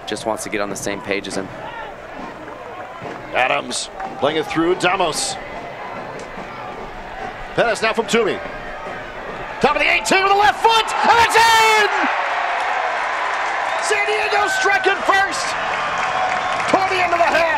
just wants to get on the same page as him. Adams playing it through Damos. Pettis now from Toomey. Top of the 18 with the left foot, and it's in! San Diego striking first toward the end of the half.